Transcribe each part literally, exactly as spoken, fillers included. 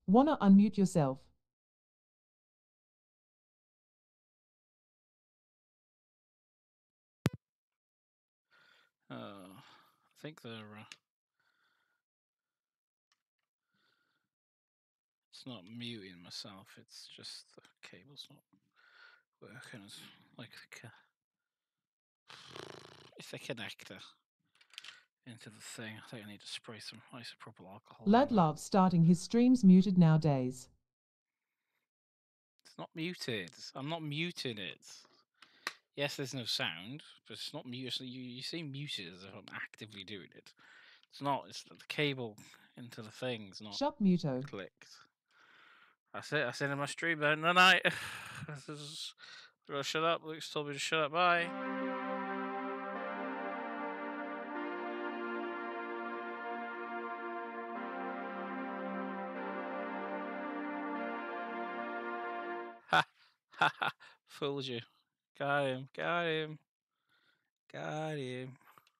Wanna unmute yourself? Uh, I think they're. Uh, it's not muting myself. It's just the cable's not working as like the it's a connector into the thing. I think I need to spray some isopropyl alcohol. Lad loves starting his streams muted nowadays. It's not muted. I'm not muting it. Yes, there's no sound, but it's not muted. You, you say muted as if I'm actively doing it. It's not. It's the cable into the thing's not Shut muto. clicked. That's it. I said in my stream then the night. This is. Gotta shut up. Luke's told me to shut up. Bye. Ha ha ha! Fooled you. Got him. Got him. Got him.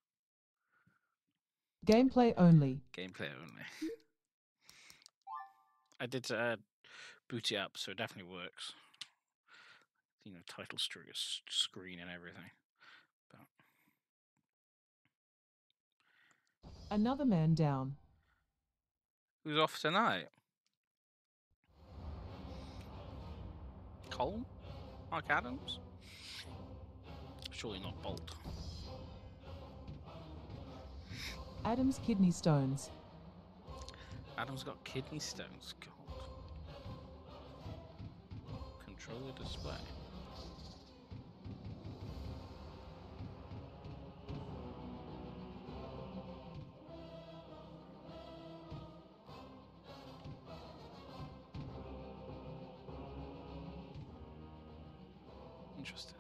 Gameplay only. Gameplay only. I did uh, boot it up, so it definitely works. You know, title screen and everything. But... Another man down. Who's off tonight? Cole? Mark Adams? Surely not Bolt. Adam's kidney stones. Adam's got kidney stones. God. Control the display. Interesting.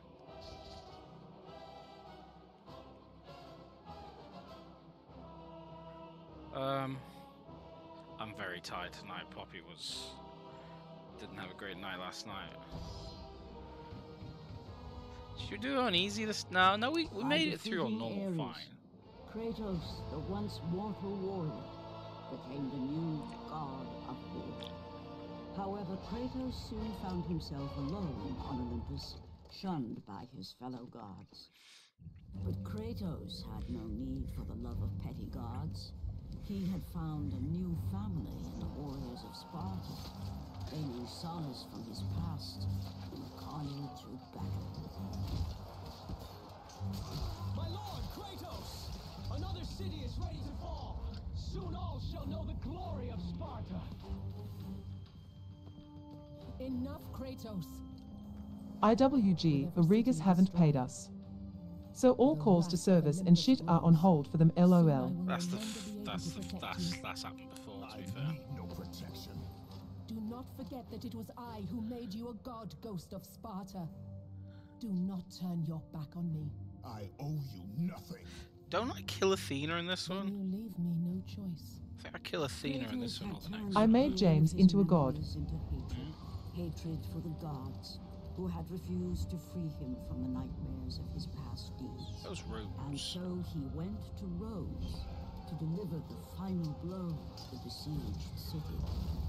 Um, I'm very tired tonight. Poppy was didn't have a great night last night. Did you do it on easy this? No, no, we we made it through on normal Ares, fine. Kratos, the once mortal warrior, became the new god of war. However, Kratos soon found himself alone on Olympus, shunned by his fellow gods. But Kratos had no need for the love of petty gods. He had found a new family in the warriors of Sparta, gaining solace from his past in the carnage of battle. My lord, Kratos! Another city is ready to fall! Soon all shall know the glory of Sparta! Enough, Kratos! I W G, the Regas haven't paid us. So all calls to service and shit are on hold for them, lol. That's the that's the that's that's happened before, to be fair. No protection. Do not forget that it was I who made you a god, Ghost of Sparta. Do not turn your back on me. I owe you nothing. Don't I kill Athena in this Then one? you leave me no choice. I think I kill Athena in this one or the next. I made James into a god. Into hatred, hatred for the gods, who had refused to free him from the nightmares of his past deeds. Those And robes. so he went to Rhodes to deliver the final blow to the besieged city.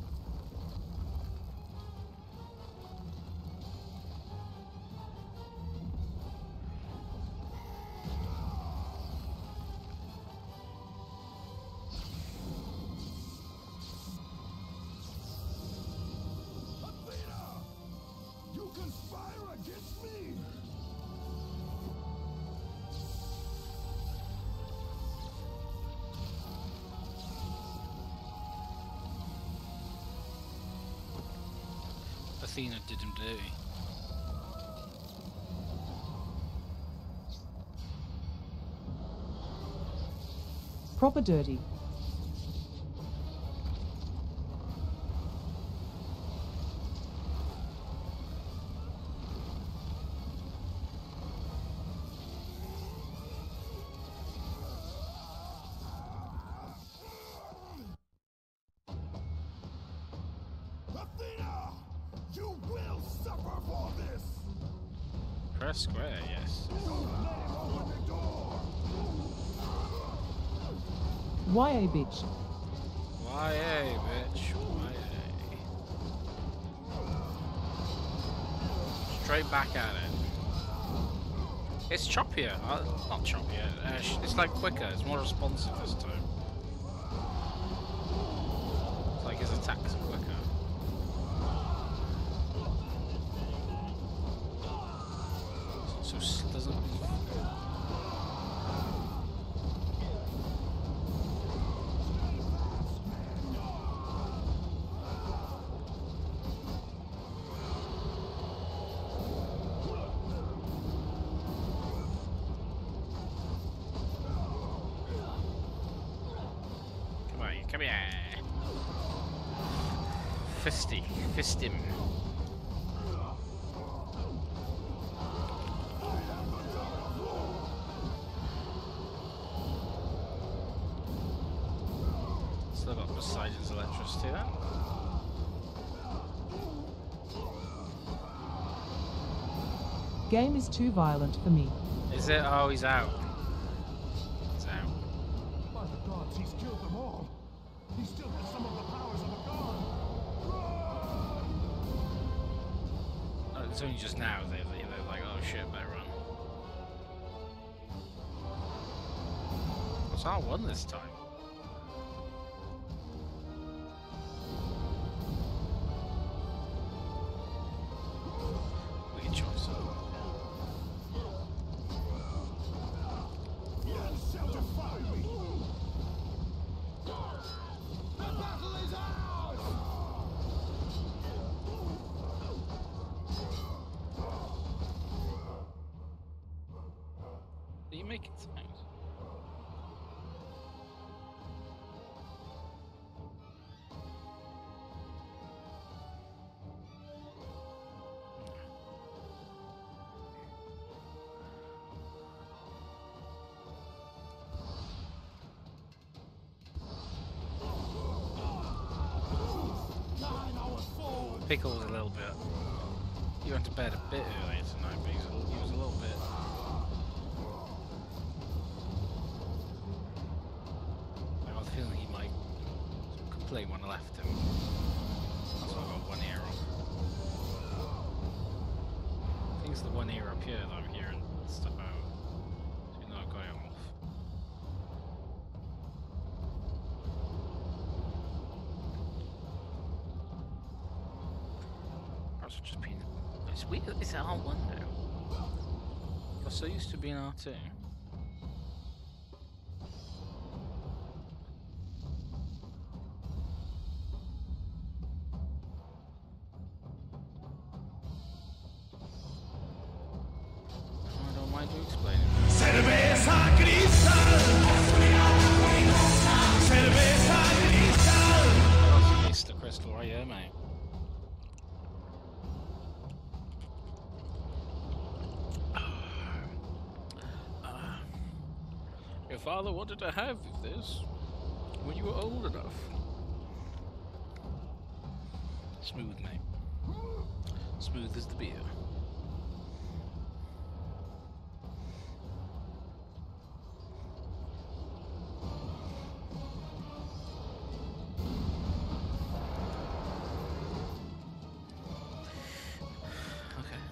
Athena! You conspire against me! Athena did him dirty. Proper dirty. Athena! You will suffer for this! Press square, yes. Don't let him open the door! Y A bitch. Y A, bitch. Y A. straight back at it. It's choppier. Uh, not choppier. Uh, it's like quicker. It's more responsive this time. It's like his attacks are quicker. So s- doesn't. Come here. Fisty. Fist him. Still got Poseidon's electricity then. Game is too violent for me. Is it? Oh, he's out. He's out. By the gods, he's killed them all. He still has some of the powers of a god. Oh, it's only just now they, they, they're like, oh shit, better run. It's R one this time. Weird choice. You shall defy me. The battle is ours! Are you making sound? Pickles a little bit. He went to bed a bit earlier tonight, but he was a, he was a little bit. I have a feeling he might complain when I left him. That's why I got one ear off. I think it's the one ear up here that I'm hearing stuff out. So he's not going off. Just been, it's weird that it's R one now. I'm so used to being R two. I don't mind you explaining. Cerveza cristal. Cerveza cristal. That's Mister Crystal right here, mate. Your father wanted to have this when you were old enough. Smooth, mate. Smooth as the beer. Okay.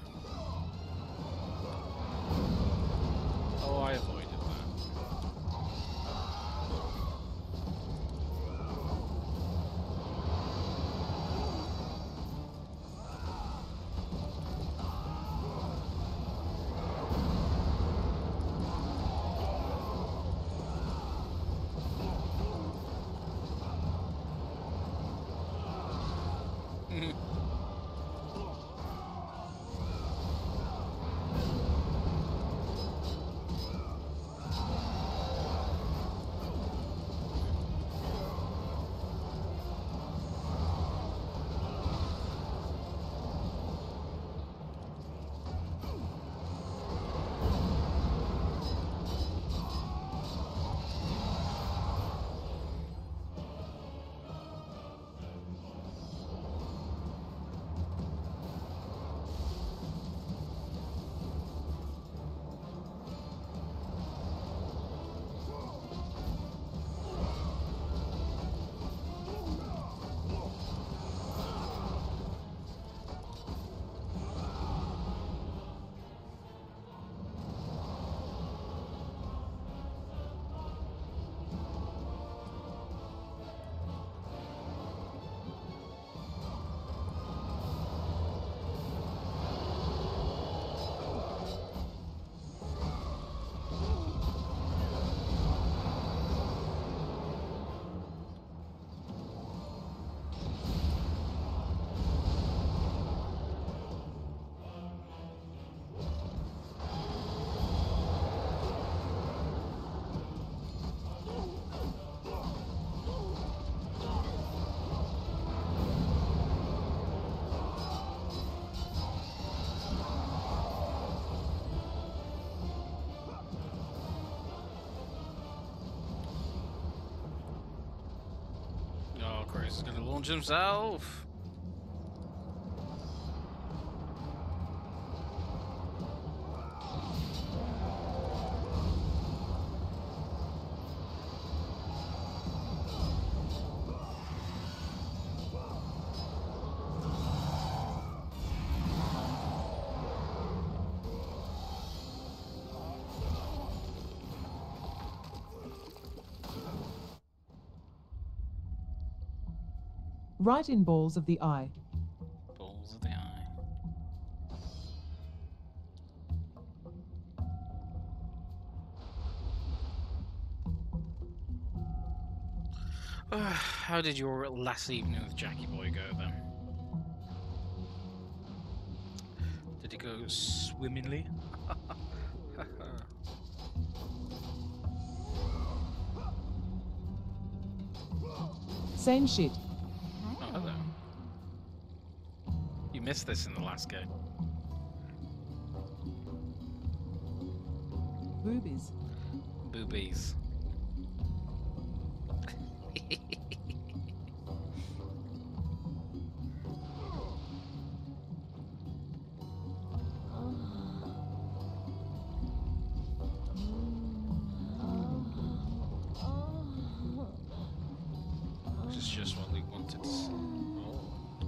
Oh, I avoided that. Chris is going to launch himself. Right in balls of the eye. Balls of the eye. How did your last evening with Jackie Boy go then? Did it go swimmingly? Same shit. Oh, hello. You missed this in the last game. Boobies. Boobies. This is just what we wanted to see. Oh.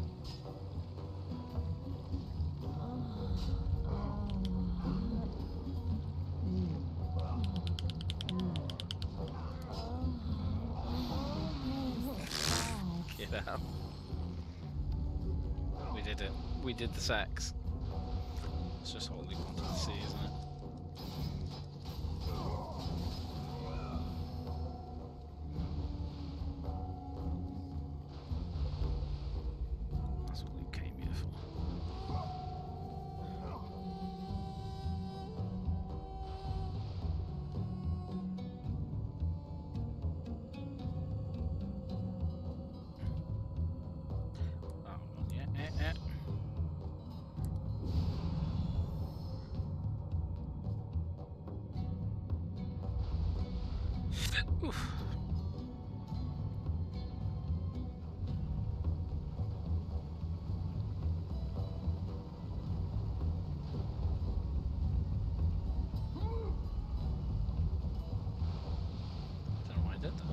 Get out. We did it. We did the sex. It's just what we wanted to see, isn't it? That's what we came here for. Oh, yeah, eh, eh. Oof. Don't know why I did that.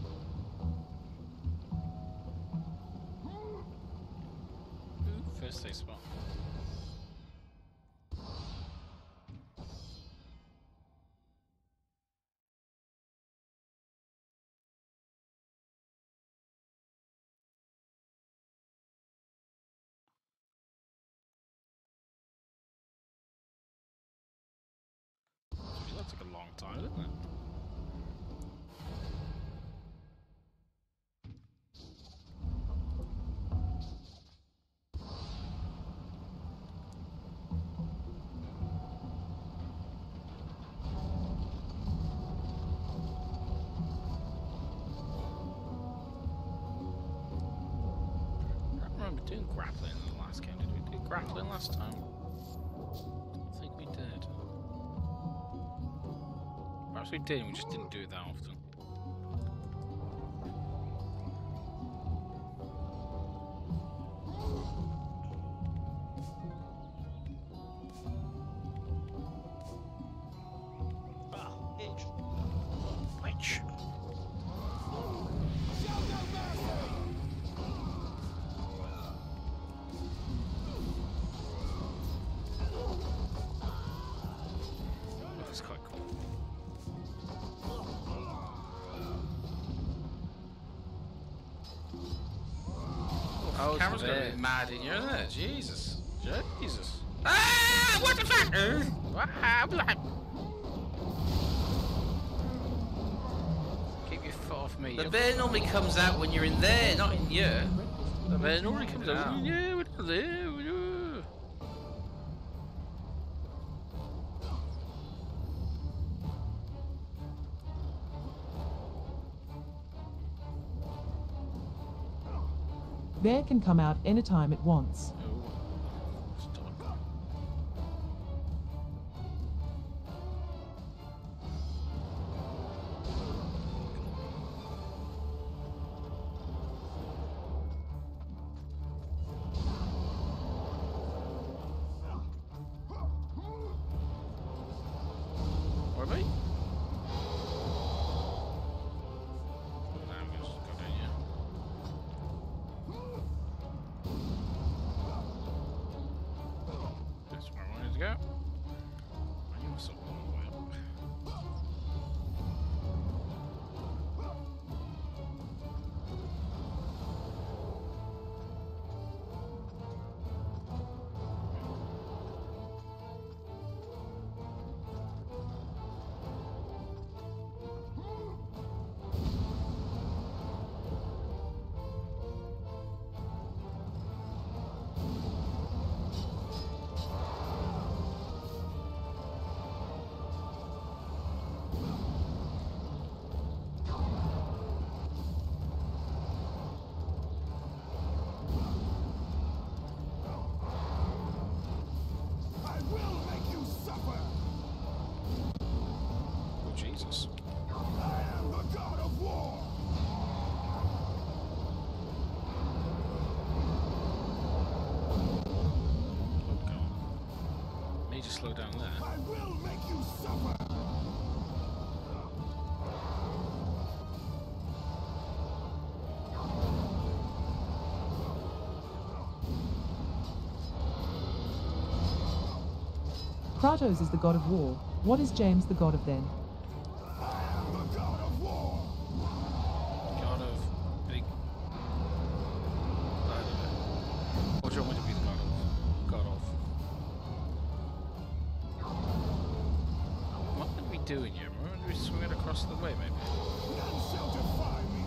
Ooh, first safe spot. That took a long time, didn't it? I don't remember doing grappling in the last game. Did we do grappling last time? I think we did. Perhaps we did, and we just didn't do it that often. Ah, itch. Itch. That's quite cool. Oh, the camera's gonna be mad in here, isn't it? Jesus. Jesus. Ah! What the fuck? Uh, ah, blah. Keep your foot off me. The bear normally comes out when you're in there, not in here. The bear normally comes out. Yeah, we're not there. We're not. Bear can come out anytime it wants. Oh, stop. slow down there. I will make you suffer! Kratos is the god of war. What is James the god of then? I am the god of war! God of big. I don't know. What do you want me to be the god of? God of. What are we doing here? Are we swinging across the way, maybe? None shall defy me!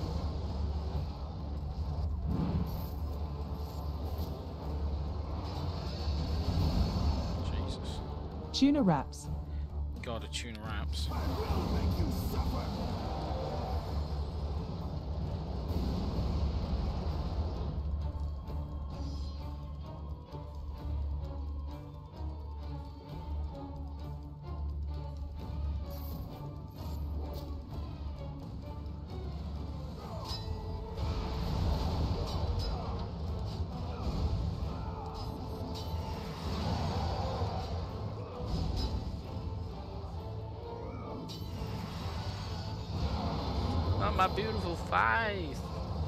Jesus. Tuna wraps. God of tuna wraps. I will make you suffer! Not my beautiful face.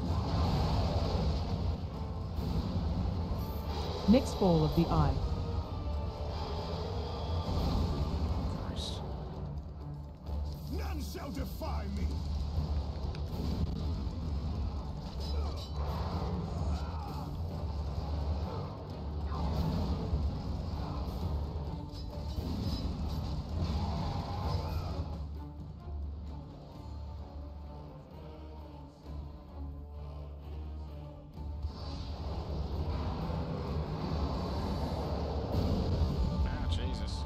Next ball of the eye. Christ. None shall defy me! Ah, Jesus.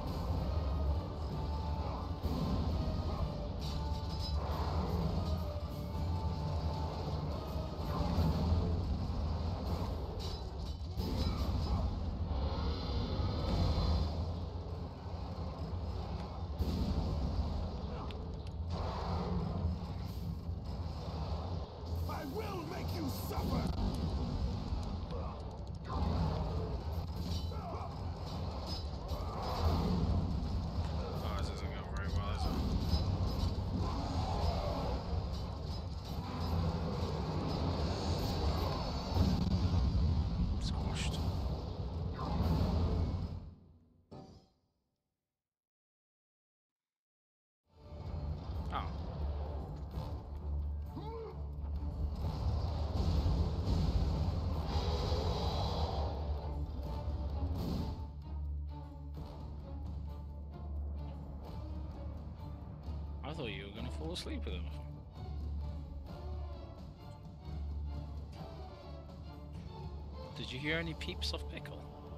I will make you suffer! Oh, this isn't going very well, is it? Squashed. Oh. I thought you were going to fall asleep with him. Did you hear any peeps of Pickle?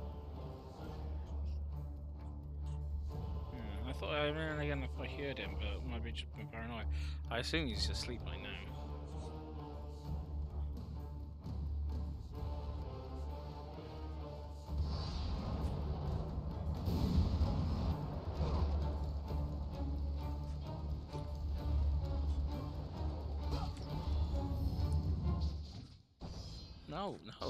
Hmm, I thought, I mean, again, if I heard him, but it might be just been paranoid. I assume he's asleep by now. No, no.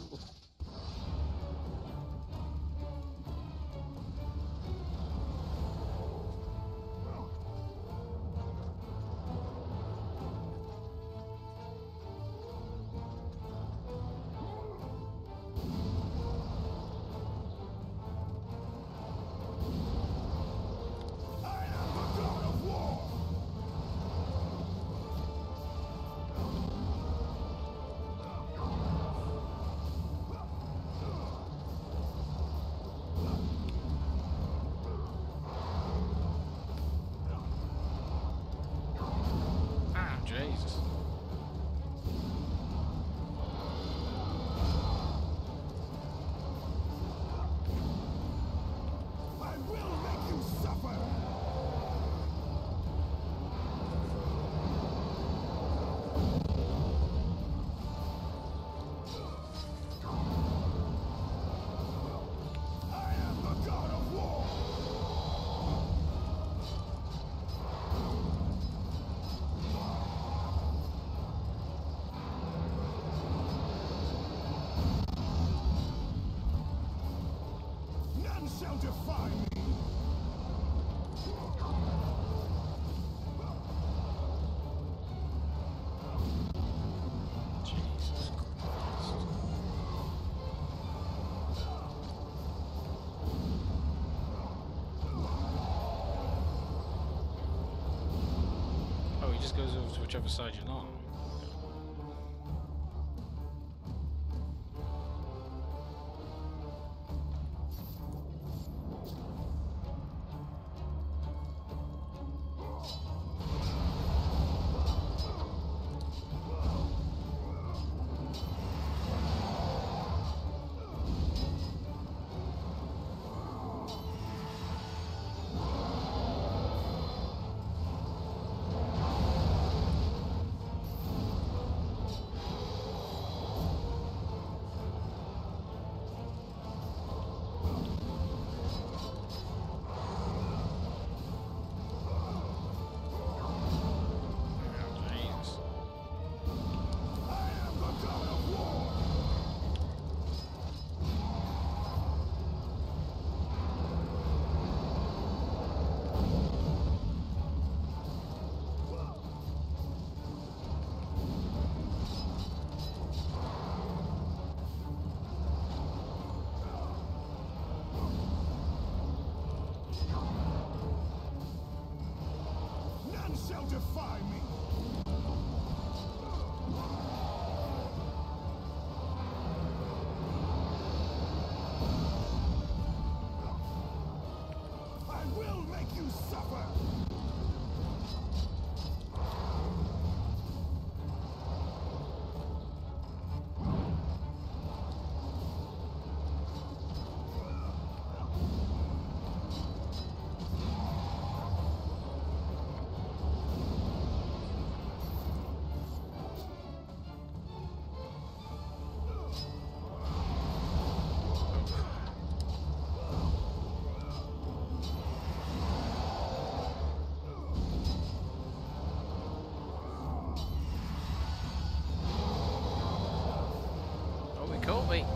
I am the god of war! just goes over to whichever side you're not on. Shall defy me. I will make you suffer. Caught me.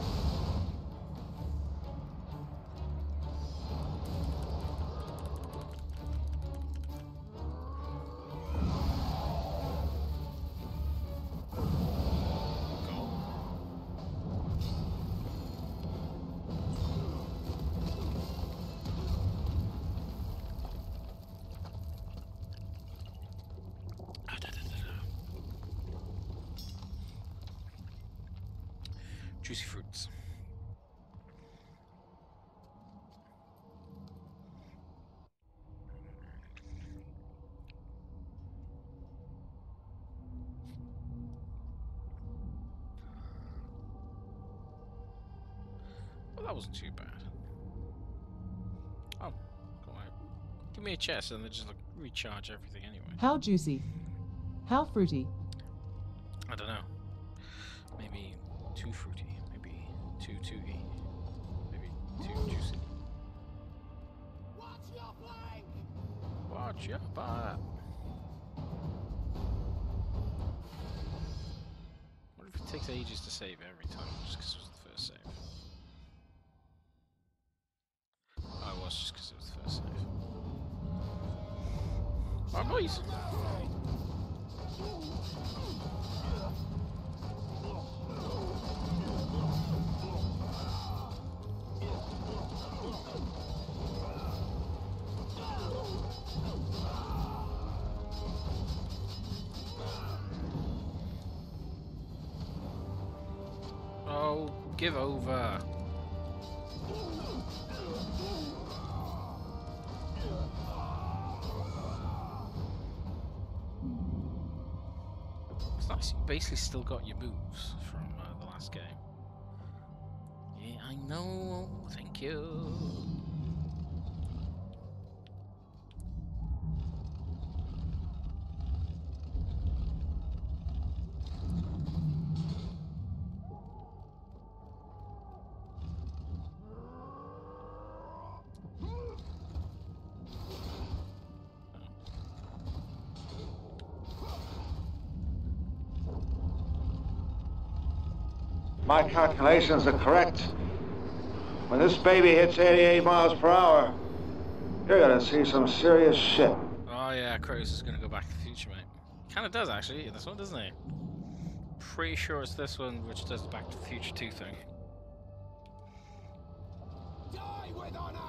Juicy fruits. Well, that wasn't too bad. Oh, go on. Give me a chest and then just like recharge everything anyway. How juicy. How fruity. I don't know. Maybe too fruity. Maybe too tooty. Maybe too juicy. Watch your flank! Watch your back. What if it takes ages to save every time just because it was the first save? Oh, it was just because it was the first save. Oh, noise! Oh, give over. It's nice, you basically still got your moves from uh, the last game. Yeah, I know, thank you. My calculations are correct. When this baby hits eighty-eight miles per hour, you're gonna see some serious shit. Oh yeah, Kratos is gonna go back to the future, mate. Kinda does actually, in this one, doesn't he? Pretty sure it's this one which does the Back to the Future two thing. Die with honor!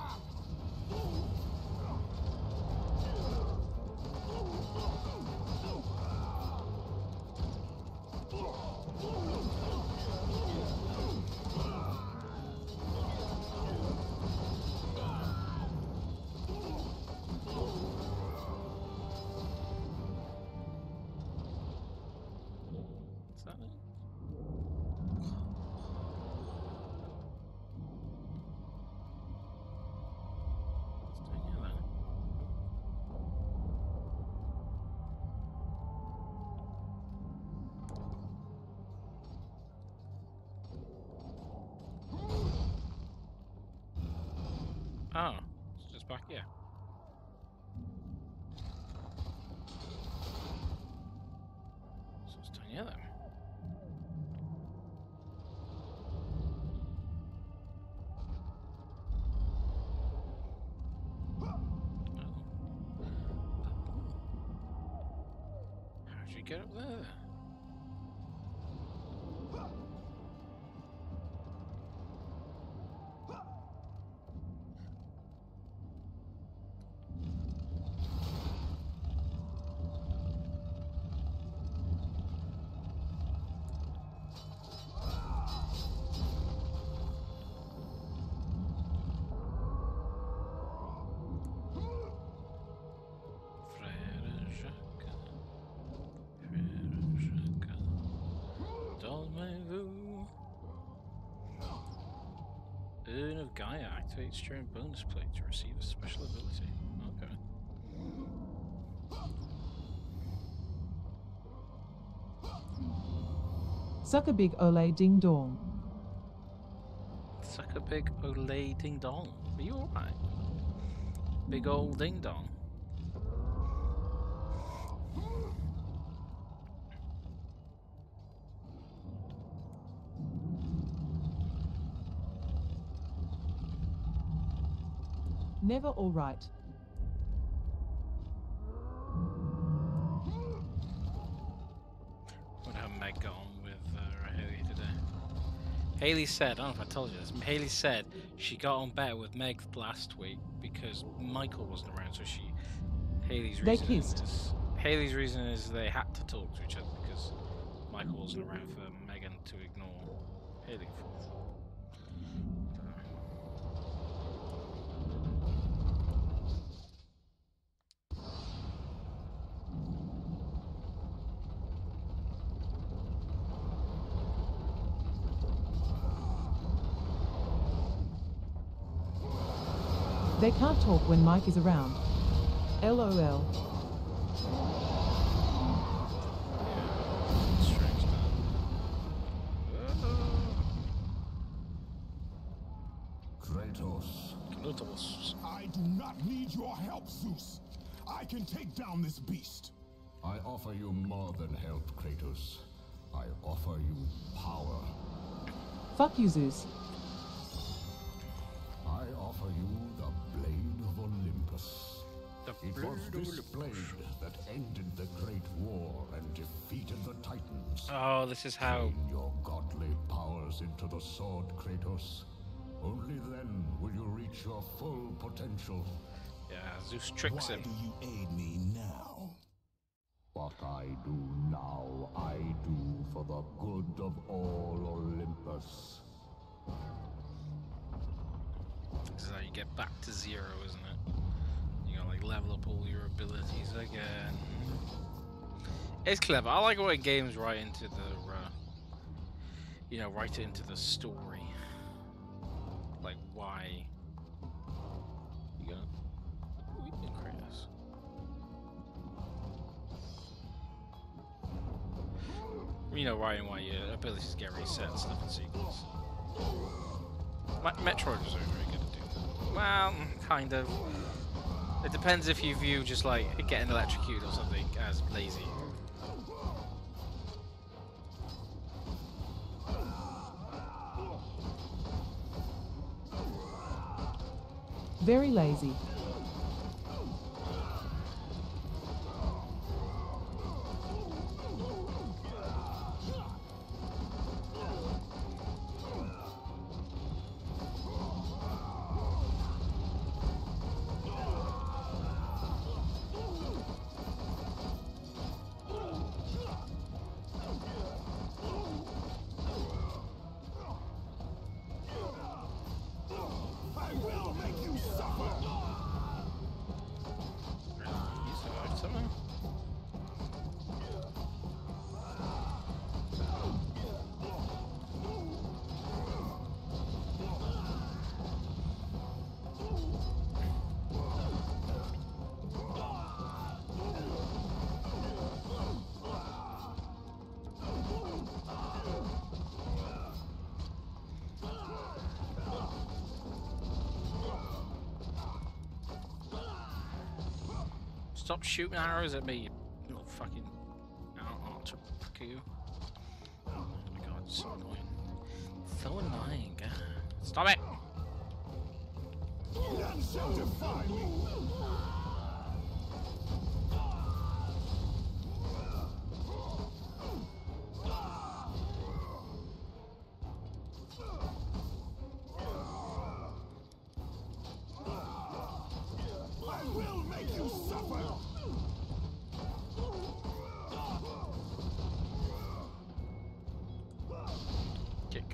Yeah. So it's down here then. How'd you get up there? Urn of Gaia activates during bonus play to receive a special ability. Okay. Suck a big ole ding dong. Suck a big ole ding dong. Are you alright? Big old ding dong. Never all right. What have Meg got on with uh, Haley today? Haley said, I don't know if I told you this, Haley said she got on better with Meg last week because Michael wasn't around, so she, Haley's They reason kissed. is, Haley's reason is they had to talk to each other because Michael wasn't around for Megan to ignore Haley for. They can't talk when Mike is around. LOL. Strange Kratos, Kratos. I do not need your help, Zeus. I can take down this beast. I offer you more than help, Kratos. I offer you power. Fuck you, Zeus. I offer you the Blade of Olympus. The It was Blade of this blade that ended the Great War and defeated the Titans. Oh, this is how. Train your godly powers into the sword, Kratos. Only then will you reach your full potential. Yeah, Zeus tricks him. do you aid me now? What I do now, I do for the good of all Olympus. This is how you get back to zero, isn't it? You gotta like level up all your abilities again. It's clever. I like when games right into the, uh, you know, right into the story. Like why you gonna we can Kratos. You know, right and why your abilities get reset and stuff in sequence. Me Metroid was very good at doing that. Well, kind of. It depends if you view just like getting electrocuted or something as lazy. Very lazy. I will make you suffer! Stop shooting arrows at me, you little fucking archer goo. Oh my god, it's so annoying. So annoying. God. Stop it! None shall defy me. I will make you suffer. Kick.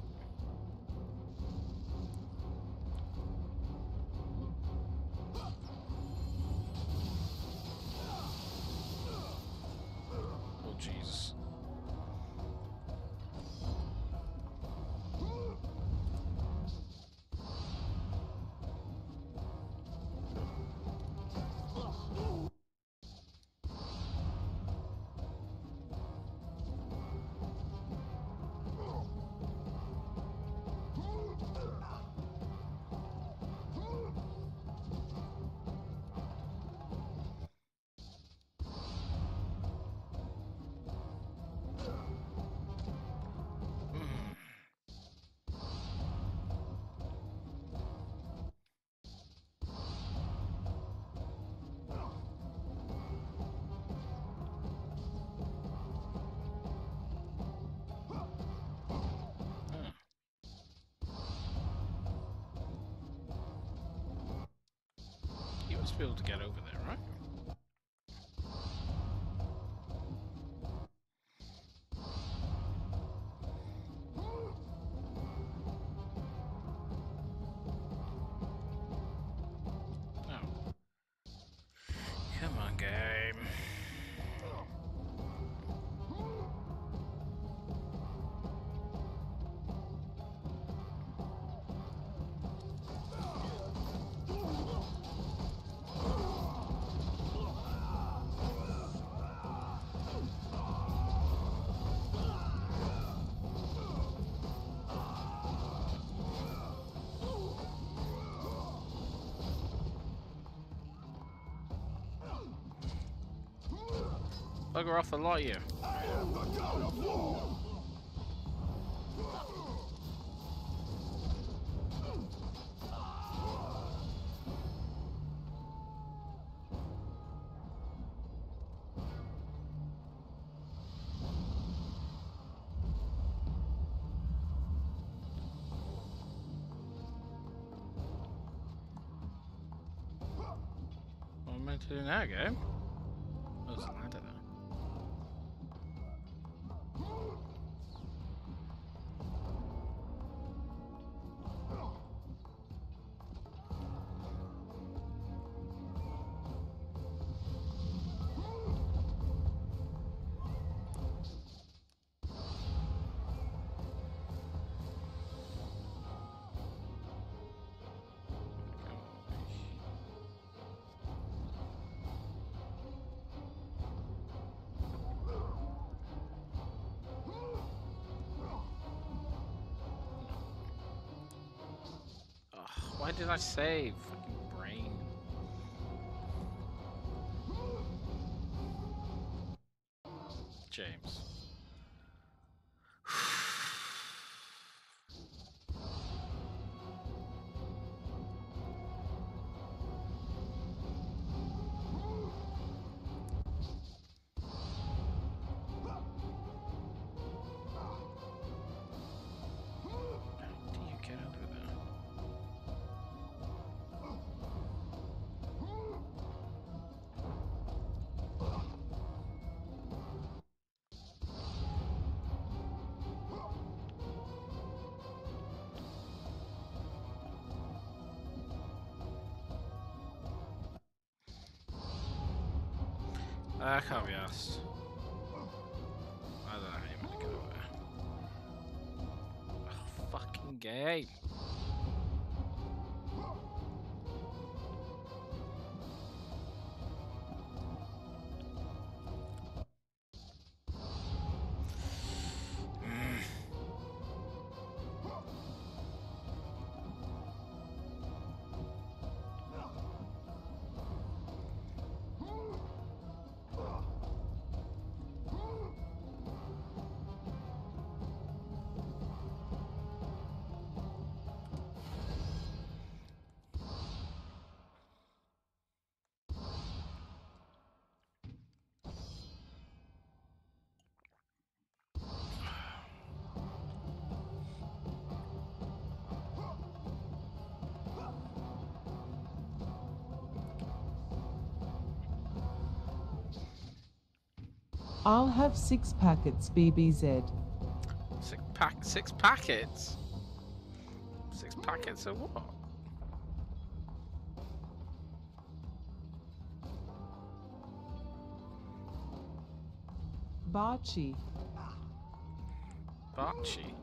Oh Jesus. You must be able to get over there, right? No. Come on, game. Bugger off the lot, you. I am the god of war. What am I meant to do now, game? Oh, there's a ladder there. Why did I save? Fucking brain. James. How do you get over there? I can't be asked. I don't know how you're gonna get over there. Oh, fucking game. I'll have six packets, B B Z. Six pack, six packets. Six packets of what? Barchi. Barchi.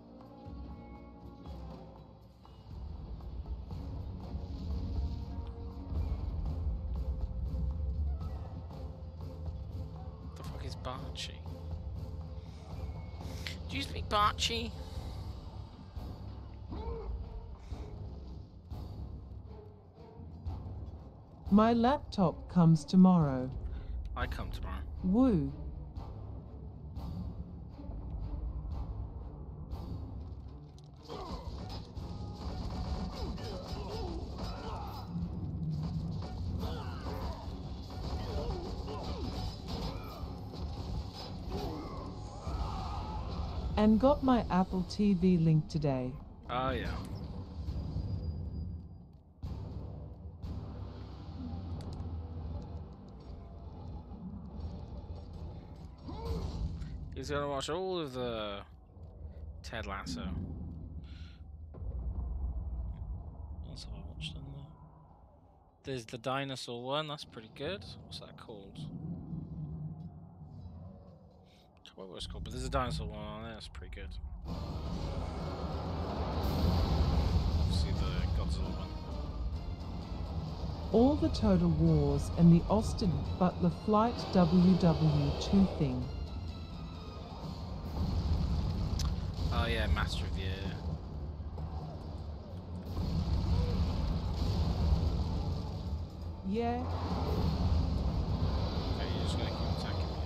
The fuck is Barchi? Do you speak Barchi? My laptop comes tomorrow. I come tomorrow. Woo. And got my Apple T V link today. Oh yeah. He's gonna watch all of the Ted Lasso. What else have I watched on there? There's the dinosaur one, that's pretty good. What's that called? I can't remember what it's called, but there's a dinosaur one on there, that's pretty good. Obviously the Godzilla one. All the Total Wars and the Austin Butler Flight W W two thing. Oh yeah, Master of the Air. Yeah. Okay, you're just gonna keep attacking me.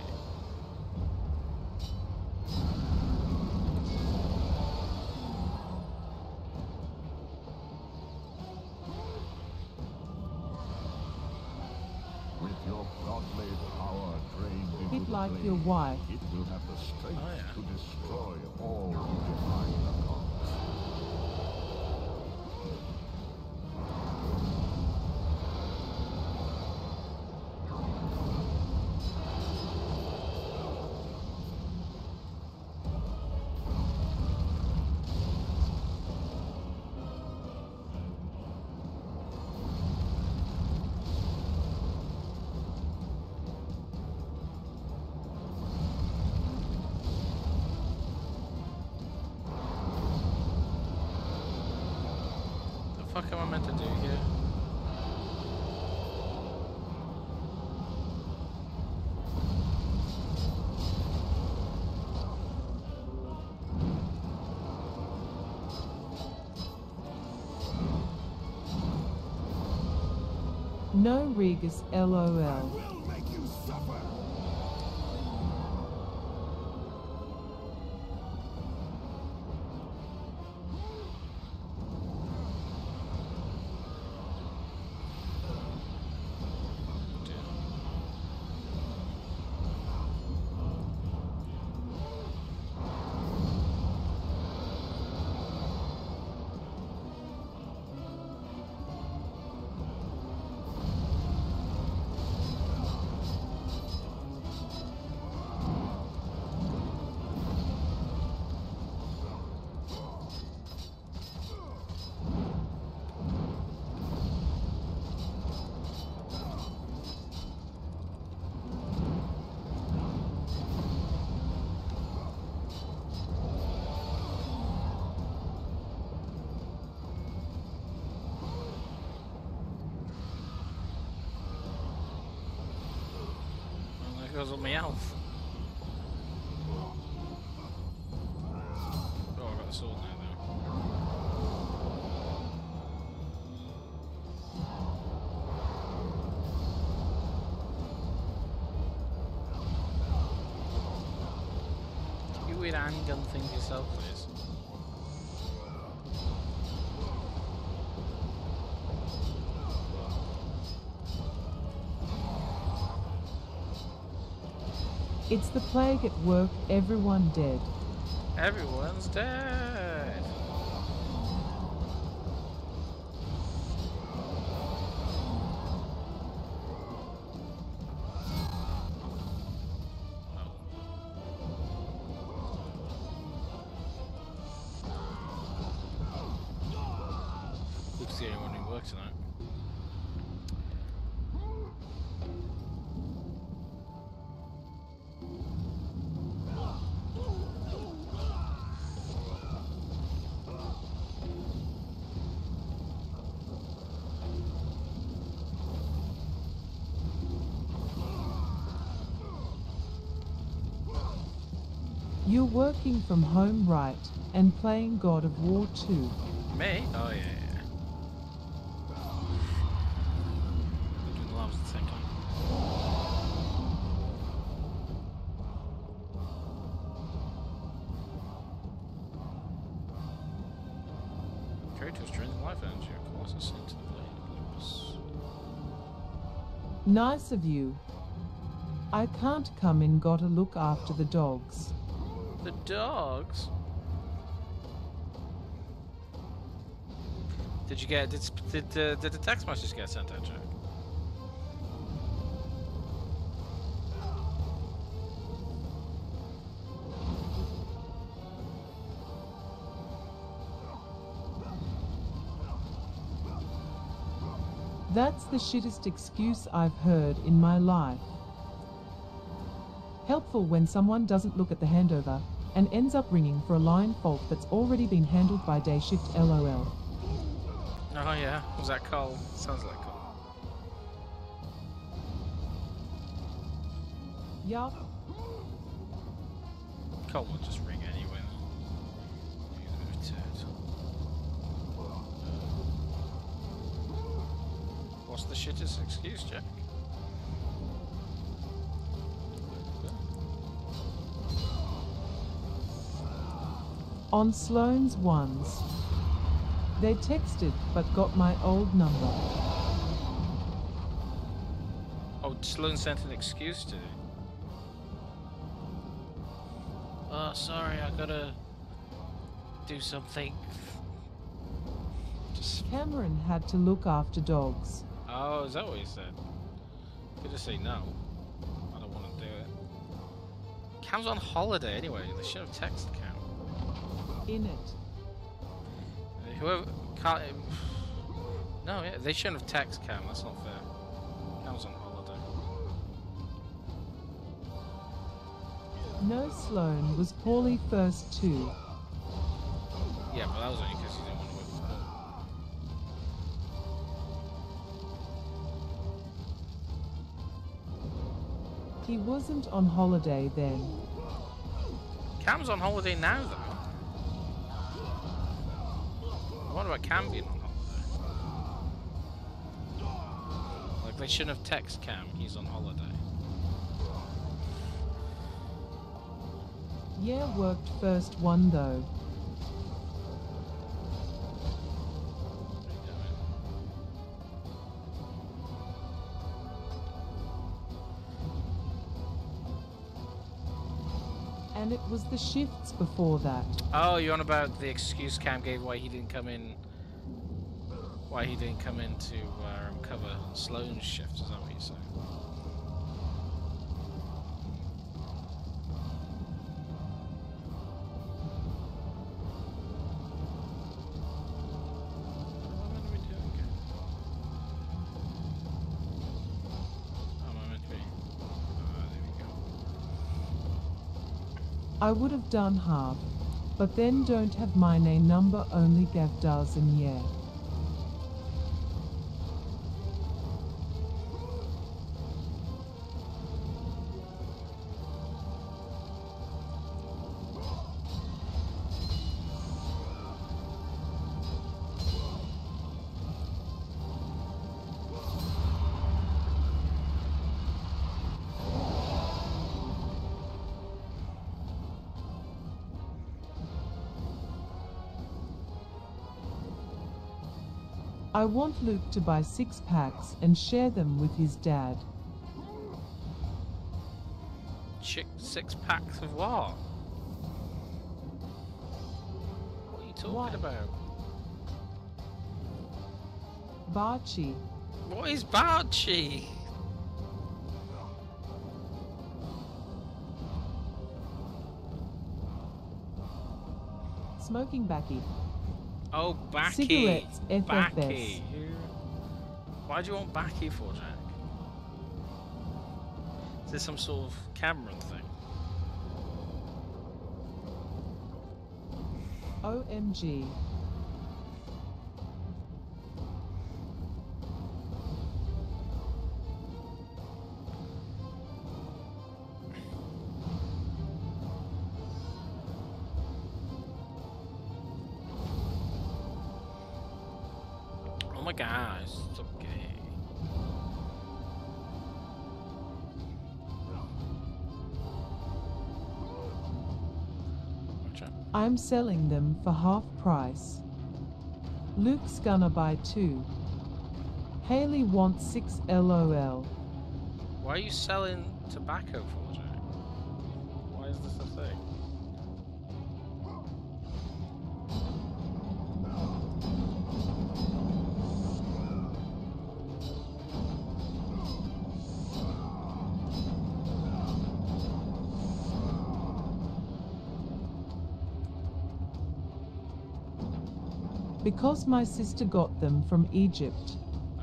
With your godly power drained into Hit the like blade, your wife. it will have the strength Oh, yeah. to destroy all who defy the gods. What the fuck am I meant to do here? No Regis LOL. Will make you suffer. There goes all my health. Oh, I got the sword now though. Can you weird handgun things yourself, please? It's the plague at work, everyone dead. Everyone's dead. Oh, work tonight. You're working from home, right? And playing God of War two. Me? Oh yeah, yeah. I'm doing the alarms at the same time. Kratos drains life energy, Colossus into the blade of Olympus. Nice of you. I can't come in, gotta look after the dogs. The dogs? Did you get, did, did, uh, did the text message get sent out, Jack? That's the shittest excuse I've heard in my life. Helpful when someone doesn't look at the handover and ends up ringing for a line fault that's already been handled by day shift, lol. Oh yeah, was that Cole? Sounds like Cole. Yup. Cole will just ring anyway. He's a bit of a turd. What's the shittest excuse, Jack? On Sloane's ones. They texted but got my old number. Oh, Sloane sent an excuse to you. Oh, sorry, I gotta do something. Just... Cameron had to look after dogs. Oh, is that what he said? Could just say no. I don't want to do it. Cam's on holiday anyway. They should have texted Cam. In it. Uh, whoever can't. No, yeah, they shouldn't have texted Cam. That's not fair. Cam's on holiday. No, Sloane was poorly first too. Yeah, but that was only because he didn't want to work with her. He wasn't on holiday then. Cam's on holiday now, though. What about Cam being on holiday? Like, they shouldn't have texted Cam, he's on holiday. Yeah, worked first one though. And it was the shifts before that. Oh, you're on about the excuse Cam gave why he didn't come in. Why he didn't come in to uh, cover Sloane's shift, is that what you're saying? What am I meant to be doing? How am I meant to be? Ah, there we go. I would have done half, but then don't have my name number, only Gav does, and yeah. I want Luke to buy six packs and share them with his dad. Chick six packs of what? What are you talking What? about? Barchi. What is Barchi? Smoking backy. Oh, Backy. Cigarettes, F F S. Backy. Why do you want back here for, Jack? Is this some sort of Cameron thing? O M G. Oh my gosh, it's okay. Gotcha. I'm selling them for half price. Luke's gonna buy two. Haley wants six LOL. Why are you selling tobacco for, Jack? Why is this a thing? Because my sister got them from Egypt.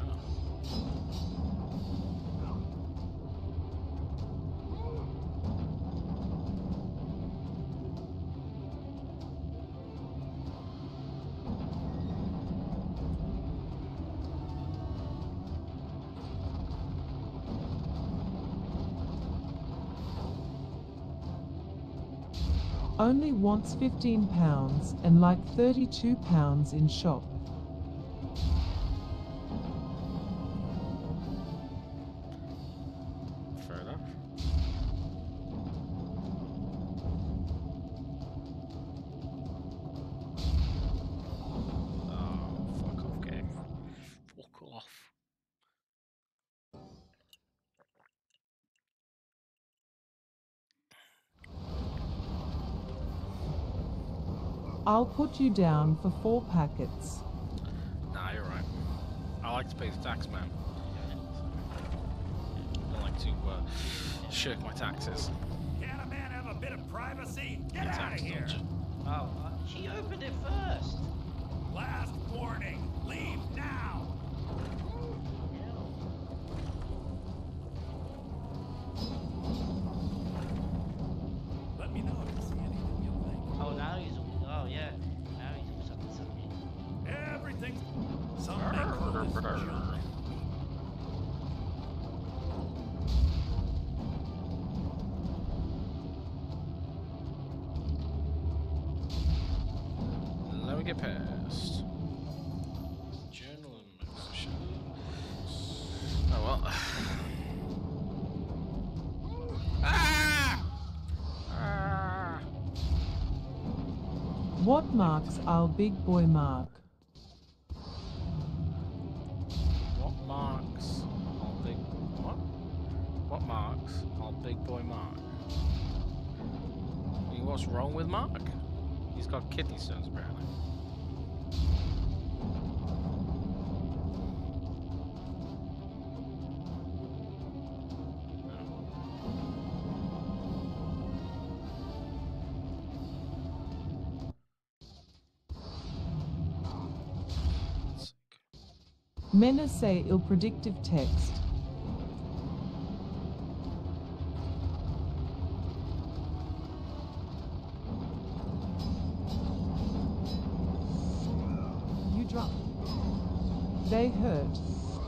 Only wants fifteen pounds and like thirty-two pounds in shop. Fair enough. Oh, fuck off, game. Fuck off. I'll put you down for four packets. Nah, you're right. I like to pay the tax, man. I don't like to uh, shirk my taxes. Can't a man have a bit of privacy? Get Tax out of here! dodge. Oh, uh, she opened it first. Last warning. Leave now. Let me know if you see anything you like. Oh, now he's. Oh, yeah. Now he's all something something. Everything's something for this children. Let me get past. Journal and message. Oh well. Ah! Ah! What marks I'll big boy mark? What marks? I'll big. What? What marks? I'll big boy mark. I mean, what's wrong with Mark? He's got kidney stones apparently. Mena say ill predictive text. You drunk. They hurt.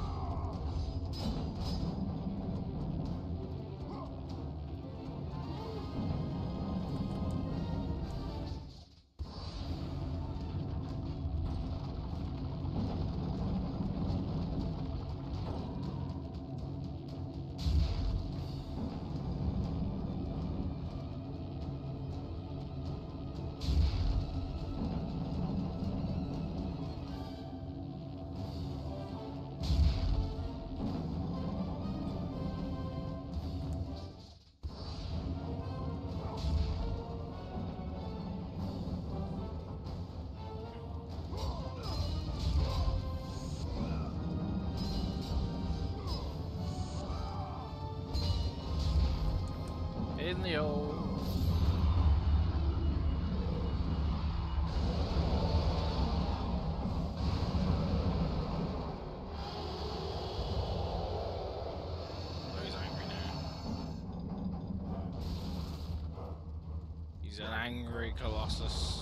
In the old. He's an angry Colossus.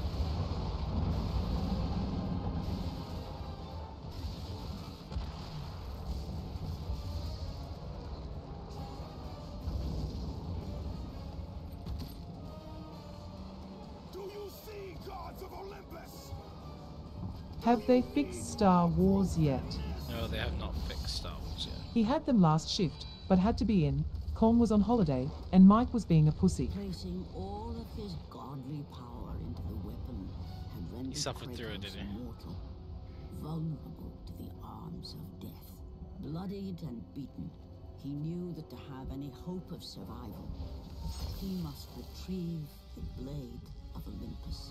Do you see, gods of Olympus? Have they fixed Star Wars yet? No, they have not fixed Star Wars yet. He had them last shift, but had to be in. Kong was on holiday, and Mike was being a pussy. Placing all of his godly power into the weapon had rendered He suffered through it, Kratos did he? mortal, vulnerable to the arms of death. Bloodied and beaten, he knew that to have any hope of survival, he must retrieve the blade of Olympus.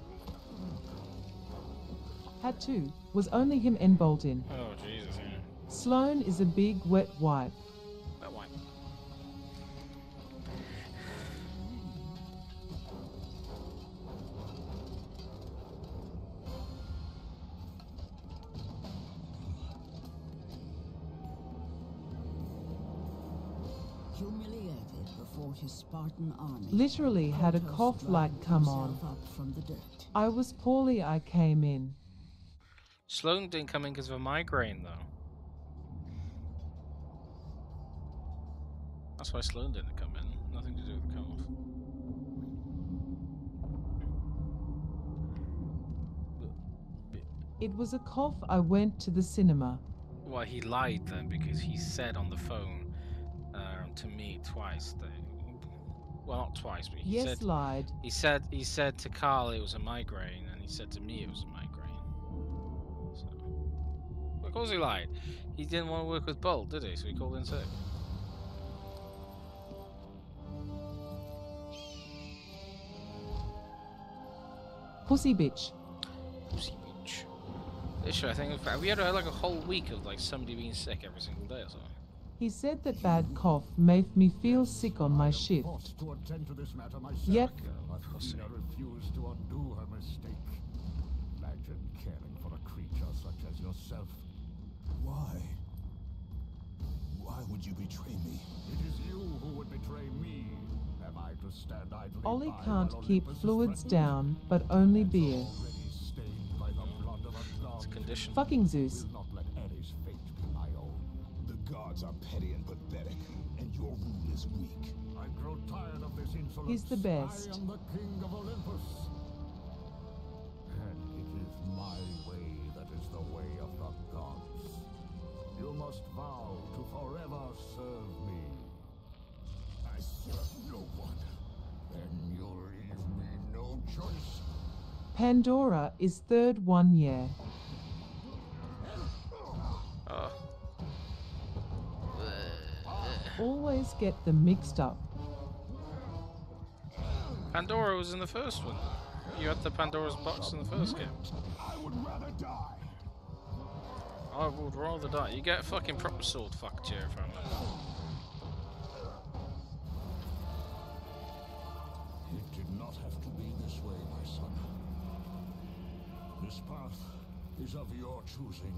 Had to, was only him and Bolt in. Oh, Jesus, yeah. Sloane is a big wet wipe. That one. Humiliated before his Spartan army, Literally had a Kratos cough dragged like, come on. himself up from the dirt. I was poorly, I came in. Sloane didn't come in because of a migraine, though. That's why Sloane didn't come in. Nothing to do with the cold. It was a cough, I went to the cinema. Well, he lied then because he said on the phone um, to me twice that. Well, not twice, but he Yes, said lied. he said he said to Carl it was a migraine, and he said to me it was a migraine. So, of course he lied. He didn't want to work with Bolt, did he? So he called in sick. Pussy bitch. Pussy bitch. Literally, I think in fact we had uh, like a whole week of like somebody being sick every single day or something. He said that bad cough made me feel sick on my shift. Forced to attend to this matter myself. Yep. But Athena refused to undo her mistake. Imagine caring for a creature such as yourself. Why? Why would you betray me? It is you who would betray me. Am I to stand idly Ollie by can't while keep Olympus is fluids threatened? down, but only beer. Already stained by the blood of a It's a god. condition. Fucking Zeus. Will not let Ares' fate be my own. The gods are petty and pathetic, and your rule is weak. I grow tired of this insolence. He's the best. I am the king of Olympus. And it is my way that is the way of the gods. You must vow to forever serve me. I serve no one. Then you leave me no choice. Pandora is third one year. Oh. Always get them mixed up. Pandora was in the first one. You had the Pandora's box in the first game. I would rather die. I would rather die. You get a fucking proper sword fuck chair from it. It did not have to be this way, my son. This path is of your choosing.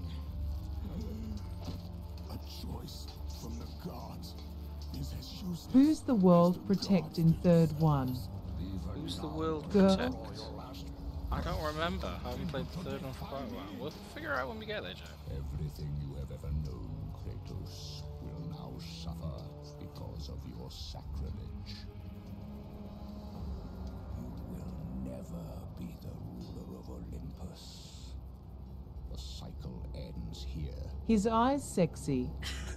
A choice from the gods is as useless. Who's the world protect in third one? Who's the world Girl. protect? I don't remember. I haven't played the third one for quite a while. We'll figure out when we get there, Joe. Everything you have ever known, Kratos, will now suffer because of your sacrilege. You will never be the ruler of Olympus. The cycle ends here. His eyes sexy.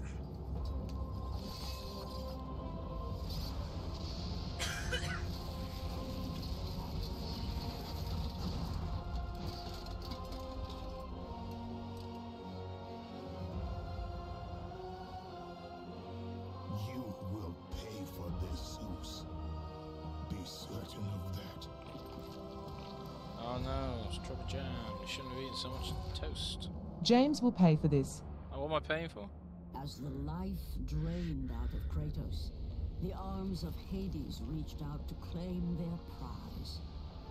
You will pay for this, Zeus. Be certain of that. Oh no, strawberry jam. You shouldn't have eaten so much toast. James will pay for this. Oh, what am I paying for? As the life drained out of Kratos, the arms of Hades reached out to claim their prize.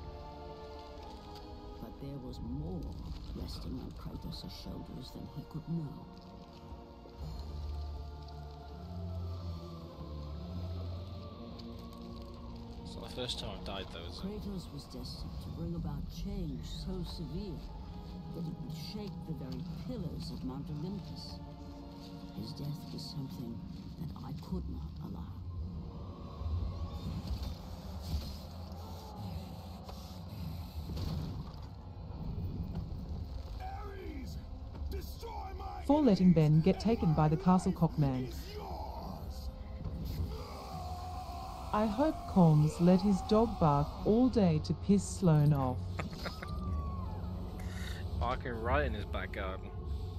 But there was more resting on Kratos' shoulders than he could know. It's not the First time I've died though. Is Kratos was destined to bring about change so severe that it would shake the very pillars of Mount Olympus. His death was something that I could not allow. Ares, destroy my For letting Ben get taken by the Castle Cockman. I hope Corms let his dog bark all day to piss Sloane off. barking right in his back garden.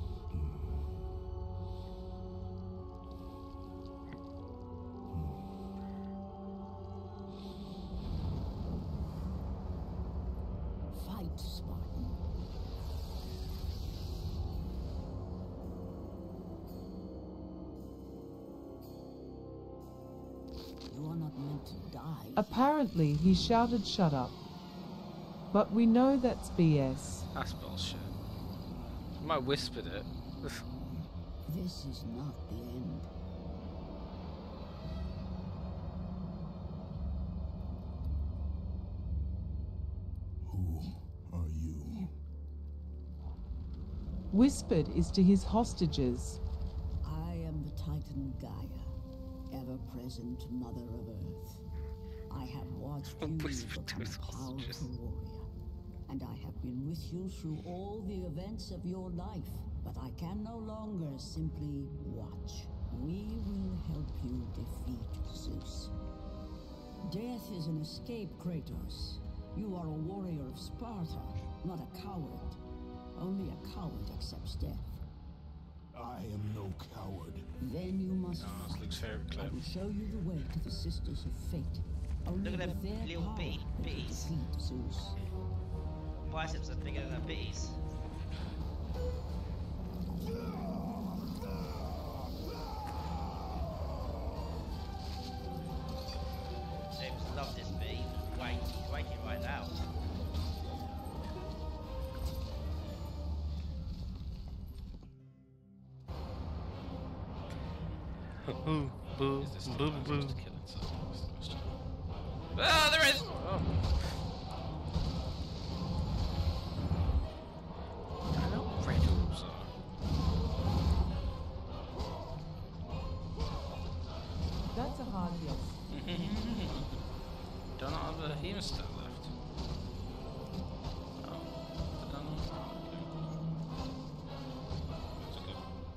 Fight, Spartan. You are not meant to die. Apparently he shouted shut up. But we know that's B S. That's bullshit. I might whispered it. This is not the end. Who are you? Whispered is to his hostages. I am the Titan Gaia, ever-present Mother of Earth. I have watched you Whispered to become his a hostages. powerful warrior, and I have been with you through all the events of your life. But I can no longer simply watch. We will help you defeat Zeus. Death is an escape, Kratos. You are a warrior of Sparta, not a coward. Only a coward accepts death. I am no coward. Then you must Oh, this fight. looks very I clever. will show you the way to the Sisters of Fate. Only Look at with them their little power bee- can we bees. defeat Zeus. Biceps are bigger than bees. James loves this bee. Wait, he's waiting right now. Boo, boo, Is this the boo, man boo. supposed to kill itself? That's the question. Ah, there is! Oh. I know Kratos are. That's a hard yes. Don't know have a hemostat left. Oh, I don't know. Oh, okay. That's okay.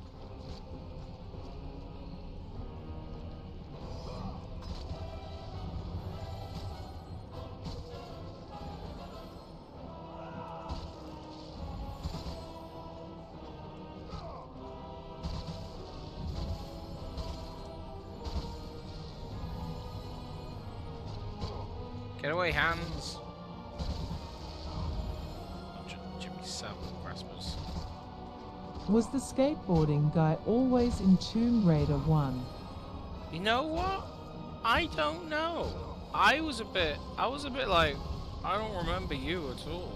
Get away, hands! Oh, Jim- Jimmy Savile, Rasmus. Was the skateboarding guy always in Tomb Raider one? You know what? I don't know. I was a bit. I was a bit like, I don't remember you at all.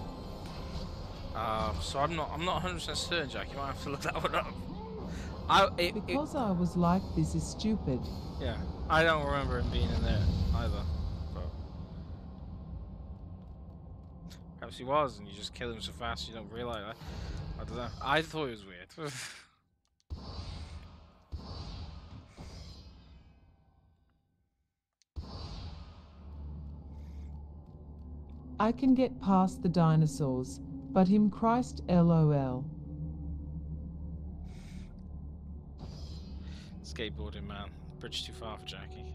Um, so I'm not. I'm not one hundred percent certain, Jack. You might have to look that one up. I. It, it, Because I was like, this is stupid. yeah. I don't remember him being in there either. But perhaps he was, and you just kill him so fast you don't realize that. I don't know. I thought it was weird. I can get past the dinosaurs, but him Christ lol. Skateboarding man. Bridge too far for Jackie.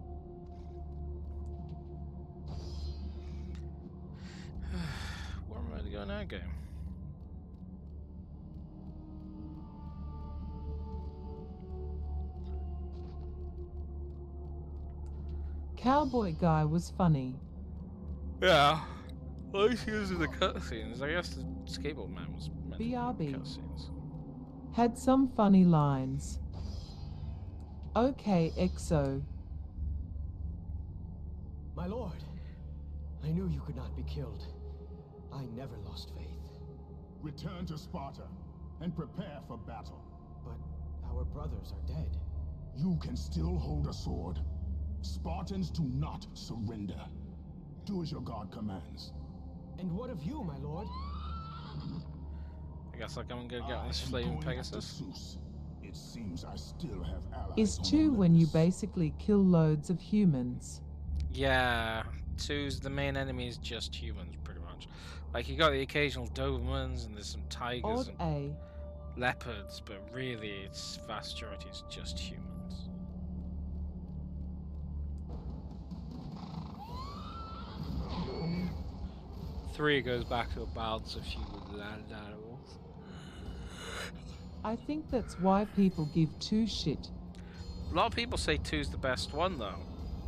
Where am I to go now, game? Cowboy guy was funny. Yeah. At least he was in the cutscenes. I guess the skateboard man was meant B R B. to be in the cutscenes. Had some funny lines. Okay, Exo. My lord, I knew you could not be killed. I never lost faith. Return to Sparta and prepare for battle. But our brothers are dead. You can still hold a sword. Spartans do not surrender. Do as your god commands. And what of you, my lord? I guess like I'm gonna get on this I am flaming going after Pegasus. Zeus. It seems I still have allies. Is on two when you Olympus. basically kill loads of humans? Yeah, two's the main enemy is just humans, pretty much. Like you got the occasional Dobermans and there's some tigers Odd and A. leopards, but really it's vast majority is just humans. Three goes back to a balance of human land animals. I think that's why people give two shit. A lot of people say two's the best one though.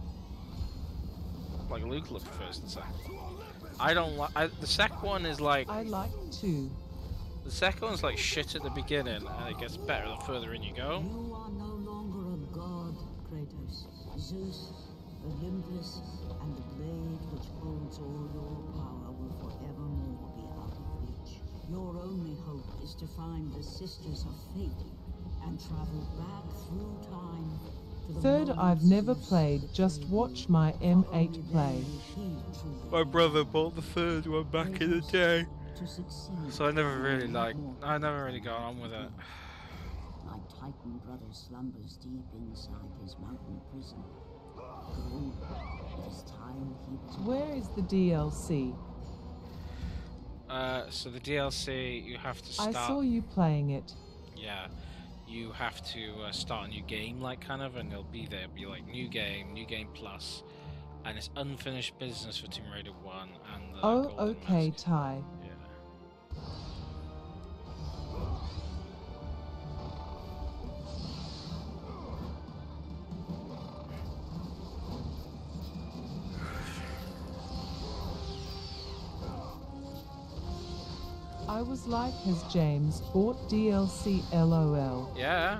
Like Luke looked first and second. I don't like the second one is like I like two. the second one's like shit at the beginning and it gets better the further in you go. You are no longer a god, Kratos. Zeus, Olympus, and the blade which holds all your power will forevermore be out of reach. Your only hope is to find the Sisters of Fate and travel back through time to the Third, moment I've never Zeus played, just betrayed watch you. my M For eight only play. then will he truly My know brother bought the third one back in the day, to succeed. so I never really you like. need more I never really got on with it. My Titan brother slumbers deep inside his mountain prison. Go. It is time he was Where is the D L C? Uh, so the D L C you have to I start. saw you playing it. Yeah, you have to uh, start a new game, like kind of, and it'll be there. It'll be like new game, new game plus, and it's unfinished business for Tomb Raider One and the Oh, Golden okay, Mask. Ty. Yeah. I was like, has James bought D L C LOL? Yeah.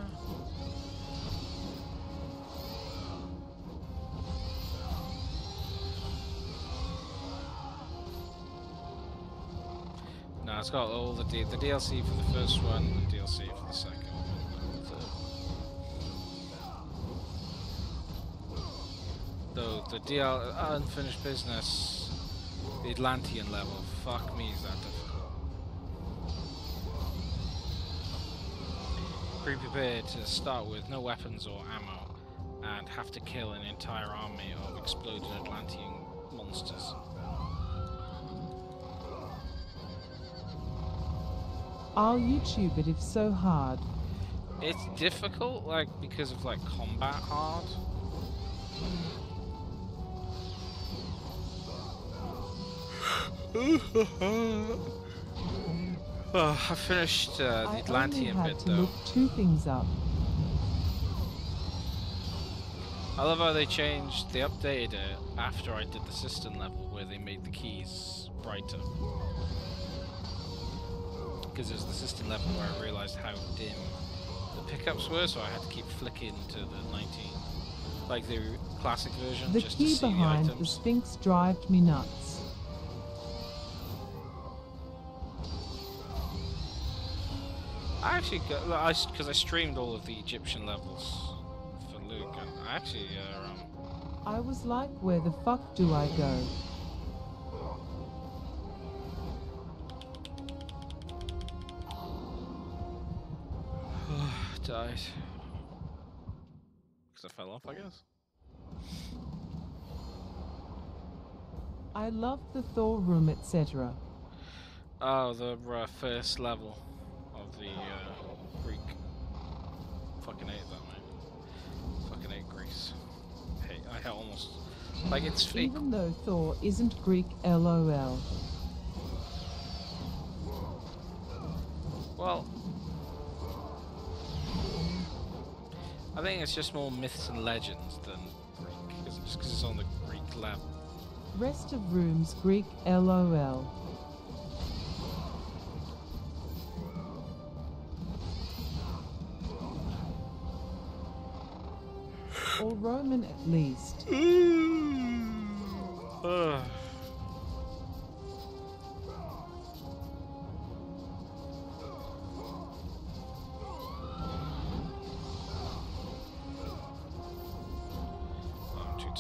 No, it's got all the D the D L C for the first one, the D L C for the second one, and the third. Though the D L unfinished business, the Atlantean level, fuck me, is that difficult. Be prepared to start with no weapons or ammo, and have to kill an entire army of exploded Atlantean monsters. I'll YouTube it if so hard. It's difficult, like, because of, like, combat hard. Oh, I finished uh, the I Atlantean only bit, had to though. look two things up. I love how they changed, they updated it after I did the system level, where they made the keys brighter. Because it was the system level where I realised how dim the pickups were, so I had to keep flicking to the nineteen, like the classic version, The just to key see the behind the items. Sphinx drived me nuts. I actually got, I because I streamed all of the Egyptian levels for Luke, and I actually uh, um, I was like, where the fuck do I go? died because I fell off, I guess. I love the Thor room, et cetera. Oh, the uh, first level of the uh, Greek. Fucking hate that, man. Fucking hate Greece. Hate. I hate almost like it's fake. Even though Thor isn't Greek, LOL. Well, I think it's just more myths and legends than Greek, cause, just because it's on the Greek level. Rest of rooms, Greek, LOL. Or Roman at least. Ugh. I'm too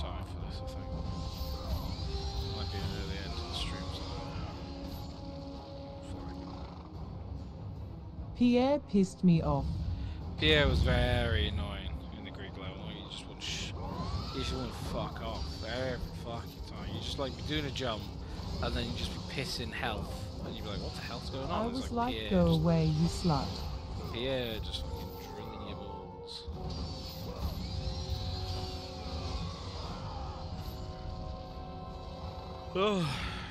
Pierre pissed me off. Pierre was very annoying in the Greek level. You just wouldn't, sh you just wouldn't fuck off every fucking time. You just like be doing a jump, and then you just be pissing health, and you'd be like, "What the hell's going on?" I It's was like, like, Pierre go just, away, you slut. Pierre just fucking drilling your balls. Oh.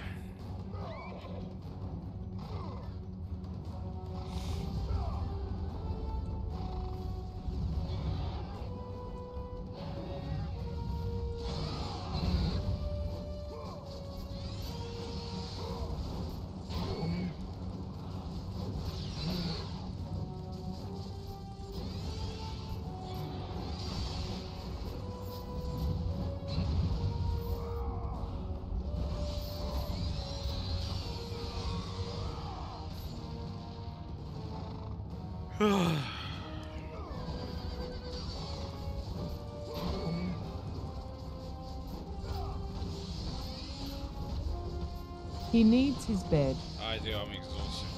He needs his bed. I do, I'm exhausted.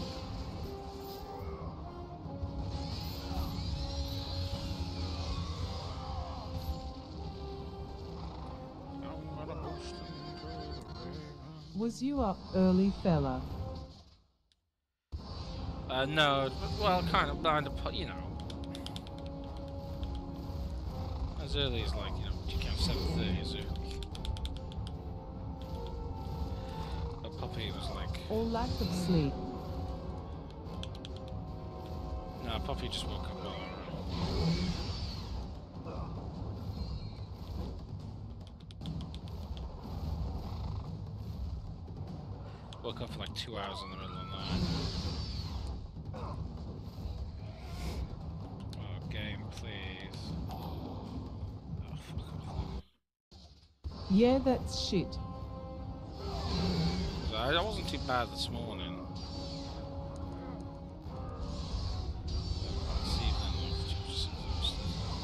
Was you up early, fella? Uh, no, well, kind of blind, you know. As early as, like, you know, you count seven thirty as early. But Puppy was like... Or lack of sleep. No, Puppy just woke up early. Woke up for like two hours in the middle of the night. Oh, game, please. Oh, fuck off. Yeah, that's shit. I wasn't too bad this morning. This evening, I've just exhausted.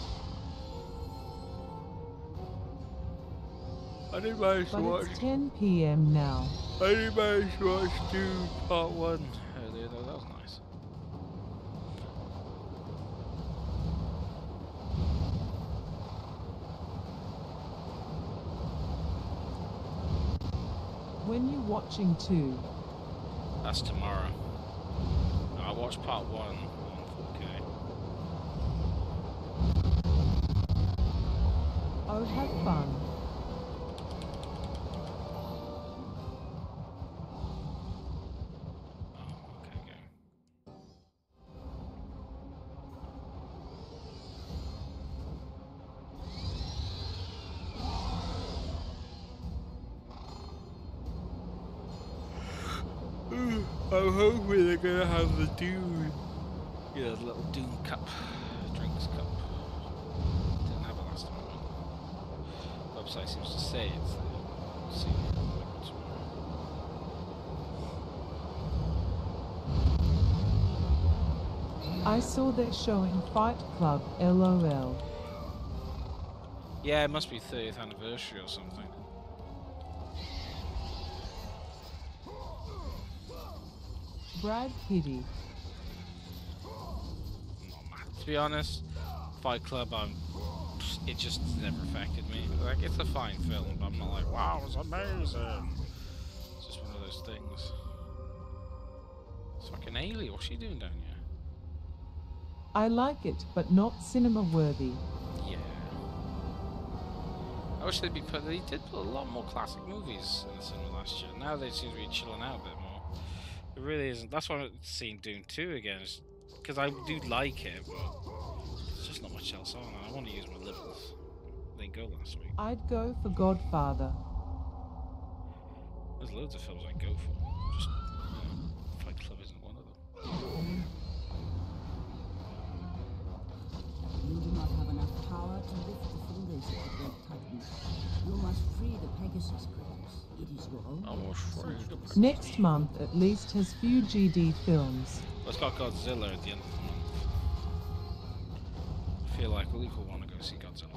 I didn't manage to But watch. it's ten p m now. I didn't manage to watch Dune Part One earlier, though. That was nice. When you watching two? That's tomorrow. I watched Part One on four K. Oh, have fun. I'm hoping they're gonna have the Dune. Yeah, the little Dune cup. Drinks cup. Didn't have it last time. The website seems to say it's there. We'll see. I saw they're showing Fight Club, LOL. Yeah, it must be thirtieth anniversary or something. Brad Pitt. To be honest, Fight Club, I'm, it just never affected me. Like, it's a fine film, but I'm not like, wow, it's amazing. It's just one of those things. It's fucking Ailey, what's she doing down here? I like it, but not cinema worthy. Yeah. I wish they'd be put, they did put a lot more classic movies in the cinema last year. Now they seem to be chilling out a bit more. It really isn't. That's why I'm seeing Dune two again, because I do like it, but there's just not much else on. I want to use my livers. They didn't go last week. I'd go for Godfather. There's loads of films I'd go for. Just, you know, Fight Club isn't one of them. You do not have enough power to lift the fingers of the great Titan. You must free the Pegasus Kratos. It is your own. Almost free. Next month at least has few G D films. Let's got Godzilla at the end of the month. I feel like Luke will want to go see Godzilla.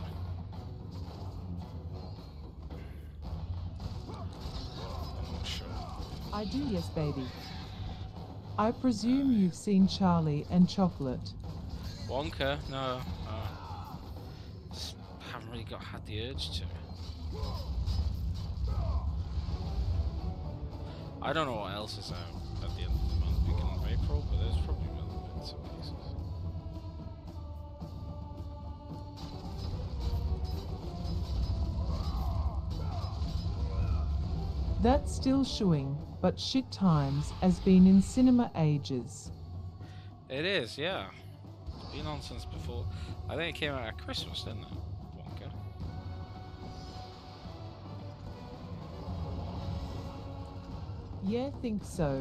I'm not sure. I do, yes, baby. I presume you've seen Charlie and Chocolate. Wonka? No. Uh, just haven't really got had the urge to. I don't know what else is out at the end of the month, beginning of April, but there's probably other bits and pieces. That's still showing, but Shit Times has been in cinema ages. It is, yeah. It's been on since before. I think it came out at Christmas, didn't it? Wonka. Yeah, think so.